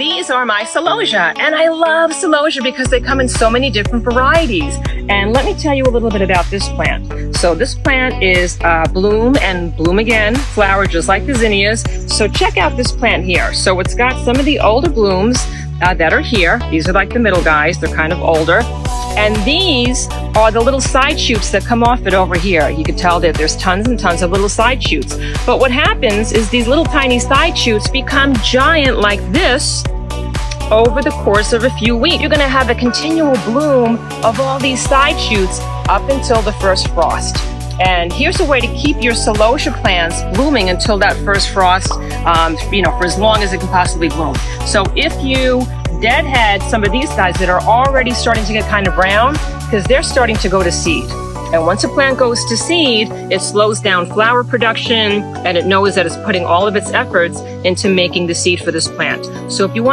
These are my celosia, and I love celosia because they come in so many different varieties. And let me tell you a little bit about this plant. So this plant is bloom and bloom again, flower just like the zinnias. So check out this plant here. So it's got some of the older blooms that are here. These are like the middle guys, they're kind of older. And these are the little side shoots that come off it over here. You can tell that there's tons and tons of little side shoots. But what happens is these little tiny side shoots become giant like this over the course of a few weeks. You're gonna have a continual bloom of all these side shoots up until the first frost. And here's a way to keep your celosia plants blooming until that first frost, for as long as it can possibly bloom. So if you deadhead some of these guys that are already starting to get kind of brown, because they're starting to go to seed. And once a plant goes to seed, it slows down flower production, and it knows that it's putting all of its efforts into making the seed for this plant. So if you want